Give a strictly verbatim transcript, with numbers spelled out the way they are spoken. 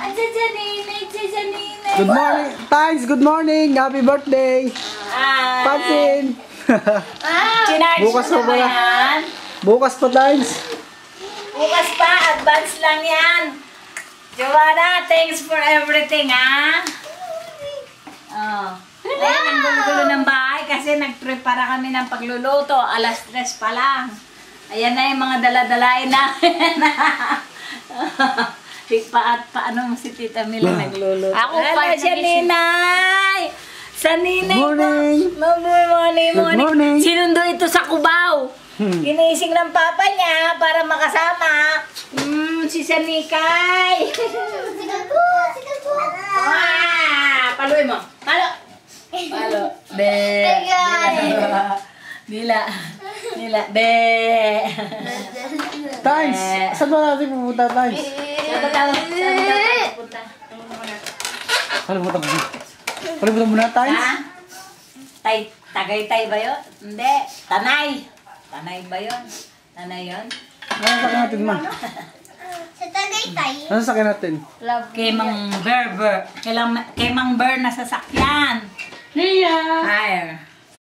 Good morning. Thanks, good morning. Happy birthday. Pansin. Bukas pa ba yan? Bukas pa, thanks. Bukas pa, advance lang yan. Joanna, thanks for everything, ha? Oh. Ayan, ang gulo-gulo ng bahay kasi nag-prepara kami ng pagluluto. Alas tres pa lang. Ayan na yung mga dala-dalain namin. Pa at paano mo si Tita Mila nagluluto? Ako pa siya, Ninay! Sa Ninay ko. Morning. Morning, Good morning. Sinundo ito sa Cubao. Hmm. Ginising ng papa niya para makasama. Hmm, si Sanikay. Sigal po, sigal po. Ah, paluin mo. Palo. Palo. Be. Dila. Dila. Be. Thanks. Saan ba natin pupunta, thanks? Saan ba tayo? Saan ba tayo pupunta? Kalimutan mo. Kalimutan mo na, thanks. Ha? Tay, Tagaytay ba yun? Hindi. Tanay. Tanay ba yun? Tanay yun? Ano sakin natin, ma? Sa Tagaytay. Ano sakin natin? Kay Mang Berber. Kay Mang Ber na sasakyan. Hiya. Hire.